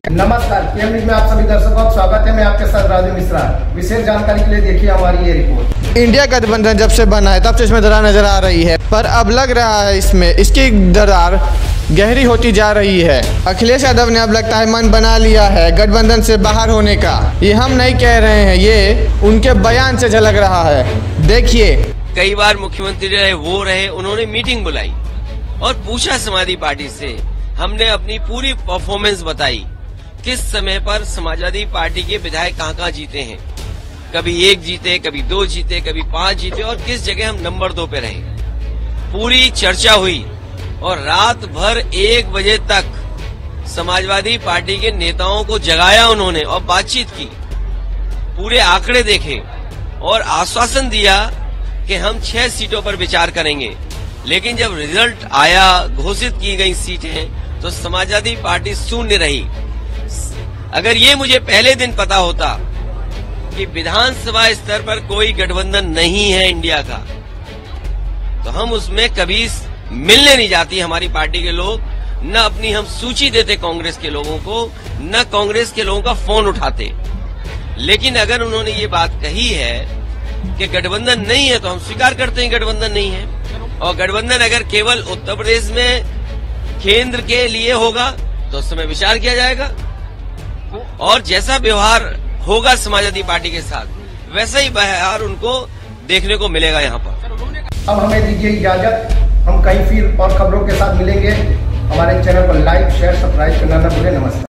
नमस्कार, PM news में आप सभी दर्शकों का स्वागत है। मैं आपके साथ राजू मिश्रा। विशेष जानकारी के लिए देखिए हमारी ये रिपोर्ट। इंडिया गठबंधन जब से बना है तब से इसमें दरार नजर आ रही है, पर अब लग रहा है इसमें इसकी दरार गहरी होती जा रही है। अखिलेश यादव ने अब लगता है मन बना लिया है गठबंधन से बाहर होने का। ये हम नहीं कह रहे हैं, ये उनके बयान से झलक रहा है। देखिए, कई बार मुख्यमंत्री रहे, उन्होंने मीटिंग बुलाई और पूछा समाजवादी पार्टी से। हमने अपनी पूरी परफॉर्मेंस बताई, किस समय पर समाजवादी पार्टी के विधायक कहाँ जीते हैं। कभी 1 जीते, कभी 2 जीते, कभी 5 जीते और किस जगह हम नंबर 2 पे रहे। पूरी चर्चा हुई और रात भर 1 बजे तक समाजवादी पार्टी के नेताओं को जगाया उन्होंने और बातचीत की, पूरे आंकड़े देखे और आश्वासन दिया कि हम 6 सीटों पर विचार करेंगे। लेकिन जब रिजल्ट आया, घोषित की गई सीटें, तो समाजवादी पार्टी शून्य रही। अगर ये मुझे पहले दिन पता होता कि विधानसभा स्तर पर कोई गठबंधन नहीं है इंडिया का, तो हम उसमें कभी मिलने नहीं जाती हमारी पार्टी के लोग, न अपनी हम सूची देते कांग्रेस के लोगों को, न कांग्रेस के लोगों का फोन उठाते। लेकिन अगर उन्होंने ये बात कही है कि गठबंधन नहीं है, तो हम स्वीकार करते हैं गठबंधन नहीं है। और गठबंधन अगर केवल उत्तर प्रदेश में केंद्र के लिए होगा तो उस समय विचार किया जाएगा और जैसा व्यवहार होगा समाजवादी पार्टी के साथ वैसा ही व्यवहार उनको देखने को मिलेगा यहाँ पर। अब हमें दीजिए इजाजत, हम कहीं फिर और खबरों के साथ मिलेंगे। हमारे चैनल पर लाइक, शेयर, सब्सक्राइब करना न भूलें। नमस्कार।